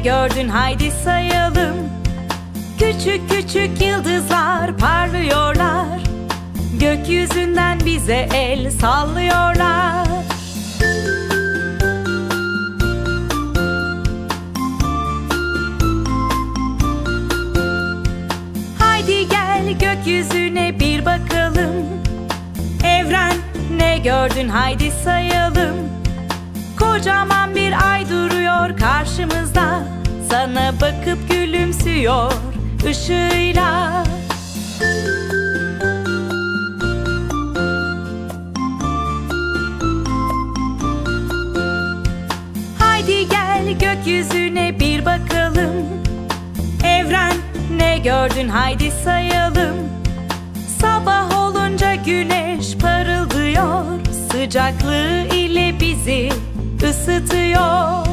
gördün haydi sayalım. Küçük küçük yıldızlar parlıyorlar. Gökyüzünden bize el sallıyorlar. Haydi gel gökyüzüne bir bakalım. Evren ne gördün haydi sayalım. Kocaman bir ay duruyor karşımızda. Sana bakıp gülümsüyor ışığıyla. Haydi gel gökyüzüne bir bakalım. Evren ne gördün haydi sayalım. Sabah olunca güneş parıldıyor. Sıcaklığı ile bizi ısıtıyor.